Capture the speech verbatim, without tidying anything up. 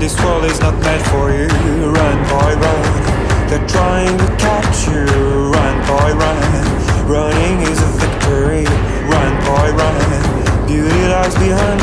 this world is not meant for you. Run, boy, run. They're trying to catch you. Run, boy, run. Running is a victory. Run, boy, run. Beauty lies behind